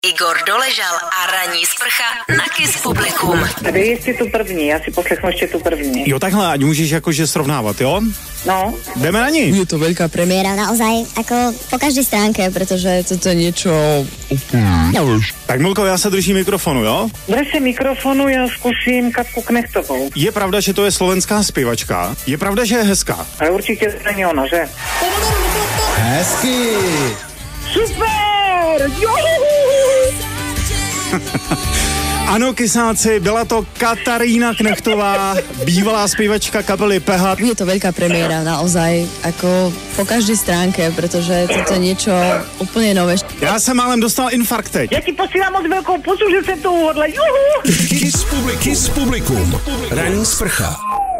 Igor Doležal a ranní sprcha na Kiss Publikum. Vy jste tu první, já si poslechnu ještě tu první. Jo, takhle, ať můžeš jakože srovnávat, jo? No. Jdeme na ní. Je to veľká premiéra naozaj, ako po každej stránke, pretože toto je niečo úplne. Tak Milko, já se držím mikrofonu, jo? Drž se mikrofonu, já zkusím Katku Knechtovou. Je pravda, že to je slovenská zpěvačka? Je pravda, že je hezká? Ale určitě to není ona, že? Hezky! Super! Ano, kysáci, byla to Katarína Knechtová, bývalá zpěvačka kapely Peha. Je to veľká premiéra naozaj, ako po každej stránke, pretože toto je niečo úplne nové. Já jsem málem dostal infarkt teď. Já ti posílám moc velkou pusu, že jsem to uhodla. Juhu! Kiss Publikum. Ranní sprcha.